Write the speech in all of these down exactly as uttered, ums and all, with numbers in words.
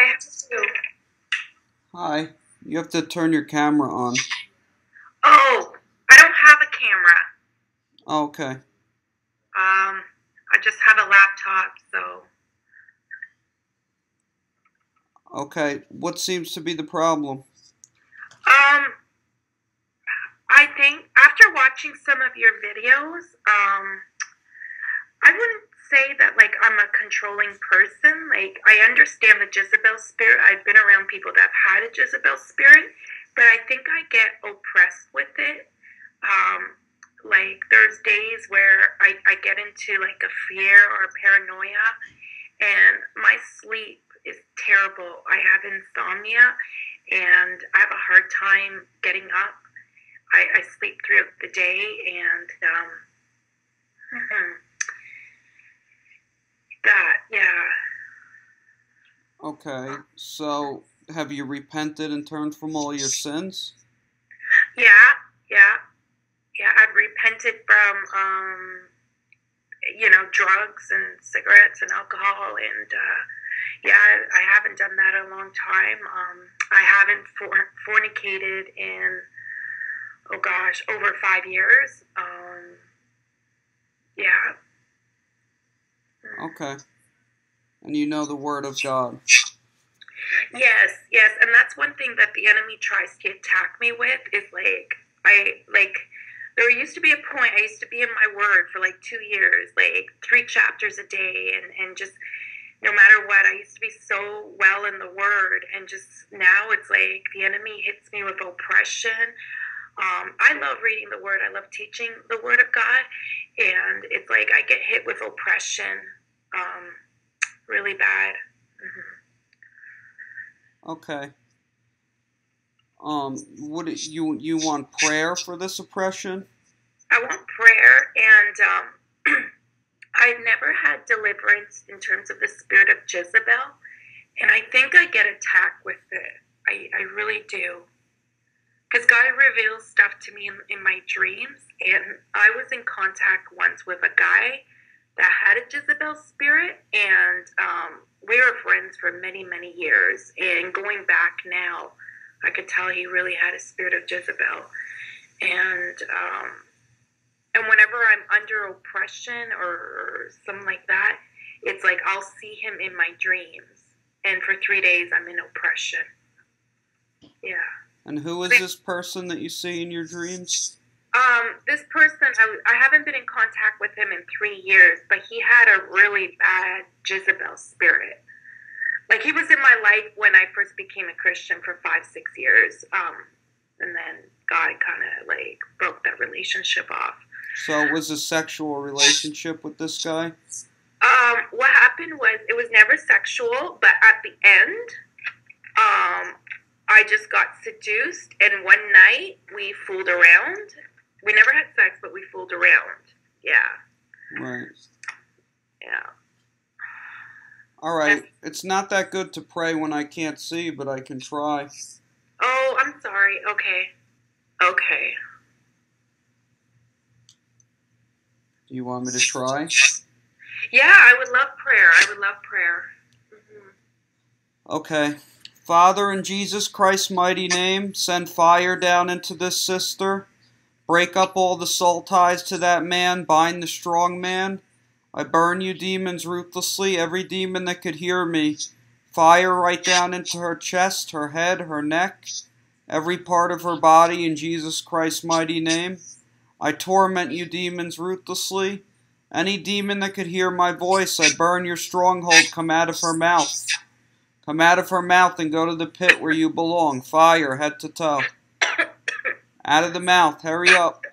Hi, how are you? Hi. You have to turn your camera on. Oh, I don't have a camera. Okay. Um, I just have a laptop, so. Okay. What seems to be the problem? Um, I think after watching some of your videos, um, I wouldn't say that like I'm a controlling person. Like I understand the Jezebel spirit. I've been around people that have had a Jezebel spirit, but I think I get oppressed with it. Um, like there's days where I, I get into like a fear or a paranoia, and my sleep is terrible. I have insomnia, and I have a hard time getting up. I, I sleep throughout the day, and um, mhm, that, yeah. Okay. So, have you repented and turned from all your sins? Yeah, yeah, yeah. I've repented from, um, you know, drugs and cigarettes and alcohol, and uh, yeah, I, I haven't done that in a long time. Um, I haven't for- fornicated in, oh gosh, over five years. Um, yeah. Okay. And you know the Word of God. Yes, yes, and that's one thing that the enemy tries to attack me with is like I like there used to be a point I used to be in my word for like two years, like three chapters a day and, and just no matter what, I used to be so well in the word and just now it's like the enemy hits me with oppression. Um, I love reading the word, I love teaching the word of God, and it's like I get hit with oppression um, really bad. Mm-hmm. Okay. Um, what do you you want prayer for this oppression? I want prayer, and um, I've never had deliverance in terms of the spirit of Jezebel, and I think I get attacked with it. I, I really do. Because God reveals stuff to me in, in my dreams, and I was in contact once with a guy that had a Jezebel spirit, and um, we were friends for many, many years. And going back now, I could tell he really had a spirit of Jezebel. And um, and whenever I'm under oppression or something like that, it's like I'll see him in my dreams. And for three days, I'm in oppression. Yeah. And who is this person that you see in your dreams? Um, this person, I, I haven't been in contact with him in three years, but he had a really bad Jezebel spirit. Like he was in my life when I first became a Christian for five, six years. Um, and then God kind of like broke that relationship off. So, it was a sexual relationship with this guy? Um, what happened was it was never sexual, but at the end, um, I just got seduced, and one night we fooled around. We never had sex, but we fooled around. Yeah. Right. Yeah. All right. It's not that good to pray when I can't see, but I can try. Oh, I'm sorry. Okay. Okay. Do you want me to try? Yeah, I would love prayer. I would love prayer. Mm-hmm. Okay. Father, in Jesus Christ's mighty name, send fire down into this sister. Break up all the soul ties to that man. Bind the strong man. I burn you demons ruthlessly, every demon that could hear me. Fire right down into her chest, her head, her neck, every part of her body in Jesus Christ's mighty name. I torment you demons ruthlessly. Any demon that could hear my voice, I burn your stronghold. Come out of her mouth. Come out of her mouth and go to the pit where you belong. Fire, head to toe. Out of the mouth, hurry up.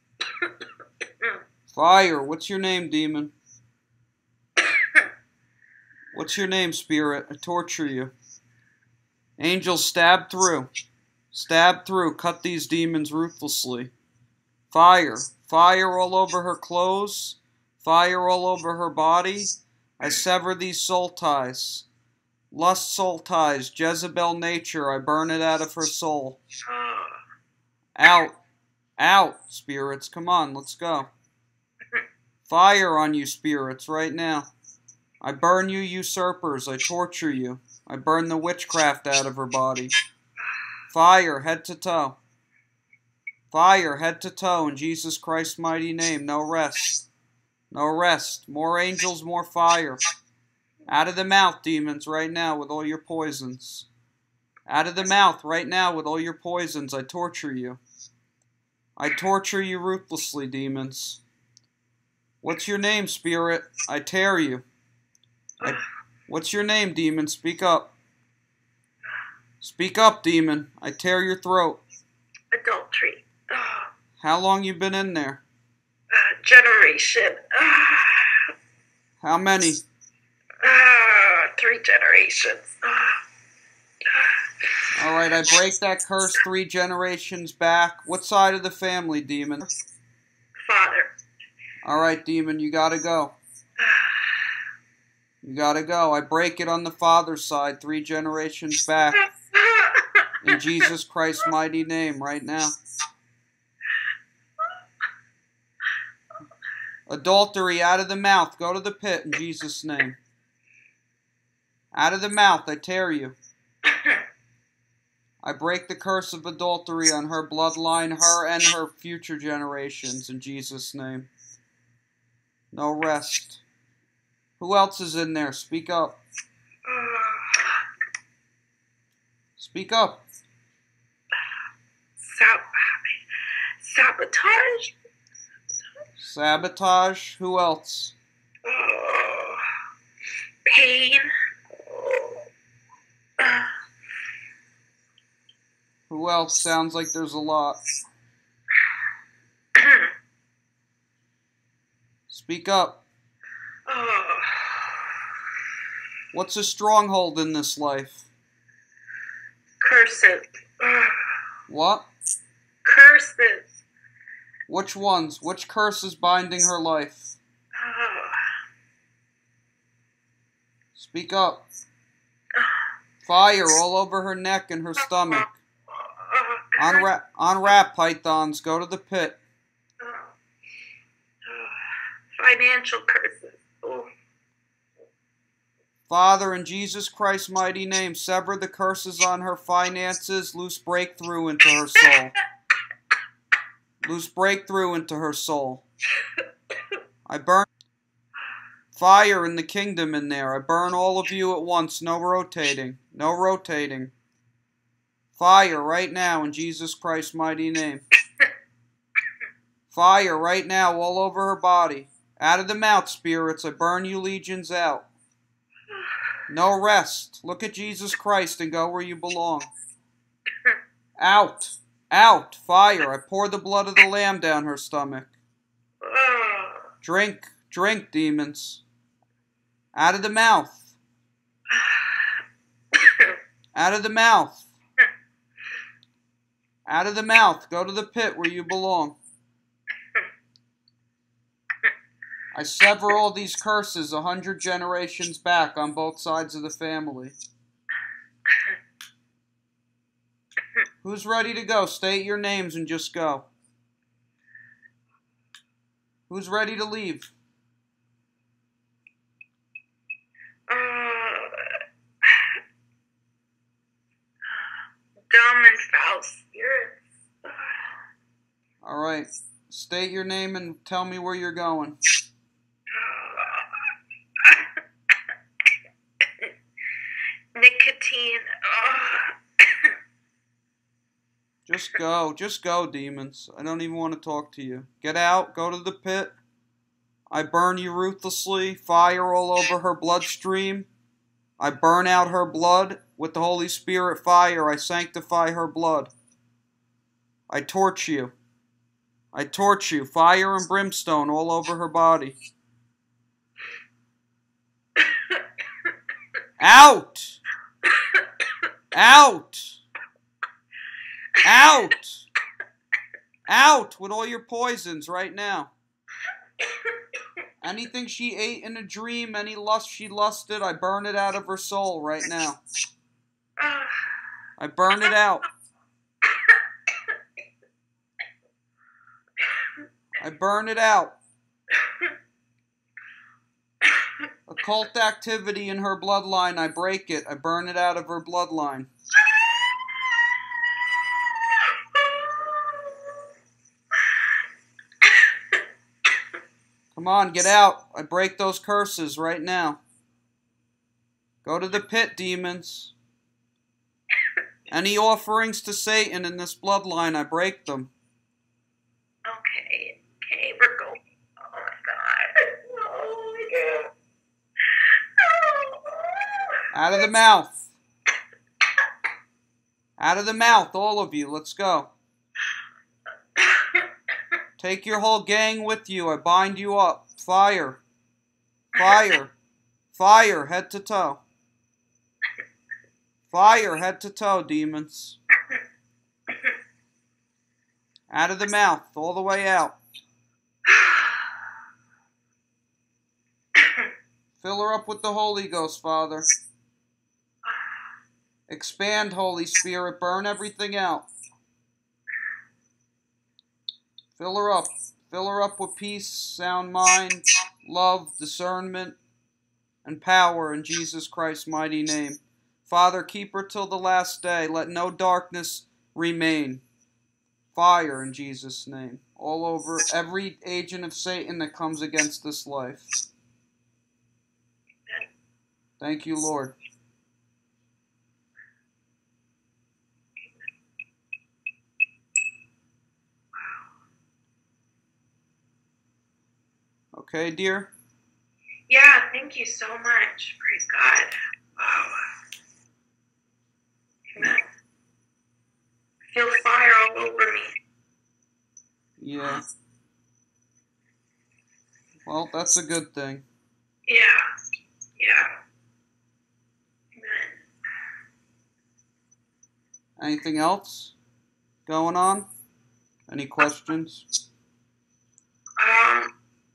Fire, what's your name, demon? What's your name, spirit? I torture you. Angels, stab through. Stab through. Cut these demons ruthlessly. Fire. Fire all over her clothes. Fire all over her body. I sever these soul ties. Lust soul ties. Jezebel nature. I burn it out of her soul. Out. Out, spirits. Come on, let's go. Fire on you, spirits, right now. I burn you, usurpers. I torture you. I burn the witchcraft out of her body. Fire, head to toe. Fire, head to toe, in Jesus Christ's mighty name. No rest. No rest. More angels, more fire. Out of the mouth, demons, right now with all your poisons. Out of the mouth, right now with all your poisons. I torture you. I torture you ruthlessly, demons. What's your name, spirit? I tear you. I... What's your name, demon? Speak up. Speak up, demon. I tear your throat. Adultery. How long you been in there? Uh, generation. Uh, How many? uh, three generations. Uh, Alright, I break that curse three generations back. What side of the family, demon? Father. Alright, demon, you gotta go. You gotta go. I break it on the father's side three generations back. In Jesus Christ's mighty name, right now. Adultery, out of the mouth. Go to the pit in Jesus' name. Out of the mouth, I tear you. I break the curse of adultery on her bloodline, her and her future generations, in Jesus' name. No rest. Who else is in there? Speak up. Speak up. Sab sabotage. Sabotage. Who else? Oh, pain. Uh, Who else? Sounds like there's a lot. Speak up. oh, What's a stronghold in this life? curses. Uh, What? curses. Which ones? Which curse is binding her life? Uh, Speak up. Fire all over her neck and her stomach. uh, Unwrap, unwrap, pythons. Go to the pit. uh, uh, financial curses. Oh. Father, in Jesus Christ's mighty name, sever the curses on her finances. Loose breakthrough into her soul. Loose breakthrough into her soul. I burn fire in the kingdom in there. I burn all of you at once. No rotating. No rotating. Fire right now in Jesus Christ's mighty name. Fire right now all over her body. Out of the mouth, spirits. I burn you legions out. No rest. Look at Jesus Christ and go where you belong. Out. Out. Fire. I pour the blood of the Lamb down her stomach. Drink. Drink, demons. Out of the mouth. Out of the mouth. Out of the mouth. Go to the pit where you belong. I sever all these curses a hundred generations back on both sides of the family. Who's ready to go? State your names and just go. Who's ready to leave? Uh, dumb and foul spirits. All right. State your name and tell me where you're going. Nicotine. Just go. Just go, demons. I don't even want to talk to you. Get out. Go to the pit. I burn you ruthlessly. Fire all over her bloodstream. I burn out her blood. With the Holy Spirit fire, I sanctify her blood. I torch you. I torch you. Fire and brimstone all over her body. Out! Out! Out! Out with all your poisons right now. Anything she ate in a dream, any lust she lusted, I burn it out of her soul right now. I burn it out. I burn it out. Occult activity in her bloodline, I break it. I burn it out of her bloodline. Come on, get out. I break those curses right now. Go to the pit, demons. Any offerings to Satan in this bloodline, I break them. Okay, okay, we're going. Oh my God. Oh my God. Oh. Out of the mouth. Out of the mouth, all of you. Let's go. Take your whole gang with you. I bind you up. Fire. Fire. Fire, head to toe. Fire, head to toe, demons. Out of the mouth, all the way out. Fill her up with the Holy Ghost, Father. Expand, Holy Spirit. Burn everything out. Fill her up. Fill her up with peace, sound mind, love, discernment, and power in Jesus Christ's mighty name. Father, keep her till the last day. Let no darkness remain. Fire in Jesus' name. All over every agent of Satan that comes against this life. Thank you, Lord. Okay, dear? Yeah, thank you so much. Praise God. Wow. Amen. I feel fire all over me. Yeah. Well, that's a good thing. Yeah. Yeah. Amen. Anything else going on? Any questions? Um,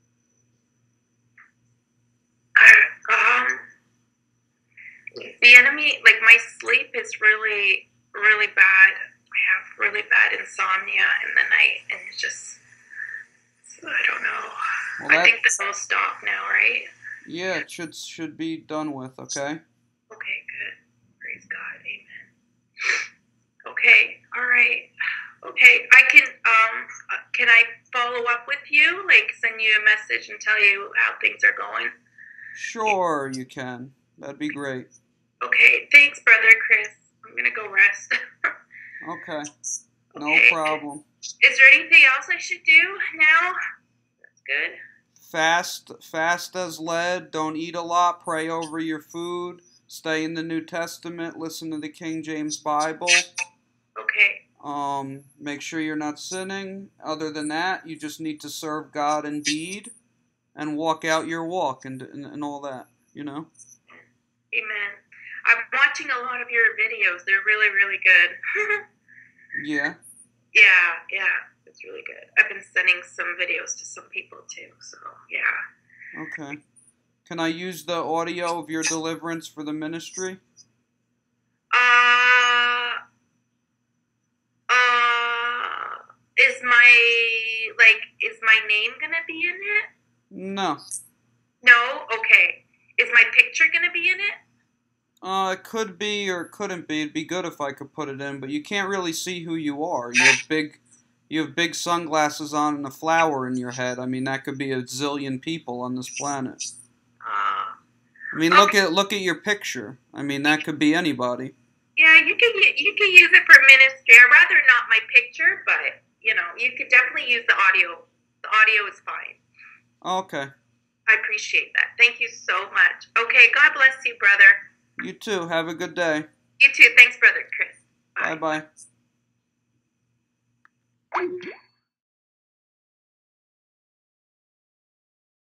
I, um, the enemy, like my sleep is really, really bad. I have really bad insomnia in the night, and it's just, I don't know. Well, I that, think this will stop now, right? yeah, it should should be done with, okay? Okay, good. Praise God. Amen. Okay, all right. Okay, I can, um, can I follow up with you? Like, send you a message and tell you how things are going? Sure, you can. That'd be great. Okay, thanks, Brother Chris. I'm gonna go rest. Okay, no Okay. problem. Is there anything else I should do now? That's good. Fast, fast as lead. Don't eat a lot. Pray over your food. Stay in the New Testament. Listen to the King James Bible. Okay. Um, make sure you're not sinning. Other than that, you just need to serve God in deed and walk out your walk and and, and all that, you know? Amen. I'm watching a lot of your videos. They're really, really good. Yeah. Yeah, yeah. It's really good. I've been sending some videos to some people too, so yeah. Okay. Can I use the audio of your deliverance for the ministry? Uh, uh, is my, like, is my name gonna be in it? No. No? Okay. Is my picture gonna be in it? Uh, it could be or it couldn't be. It'd be good if I could put it in, but you can't really see who you are. You have big, you have big sunglasses on and a flower in your head. I mean, that could be a zillion people on this planet. Uh, I mean, look at look at your picture. I mean, that could be anybody. yeah, you can you can use it for ministry. I'd rather not my picture, but you know, you could definitely use the audio. The audio is fine. Okay. I appreciate that. Thank you so much. Okay, God bless you, brother. You too. Have a good day. You too. Thanks, Brother Chris. Bye. Bye-bye.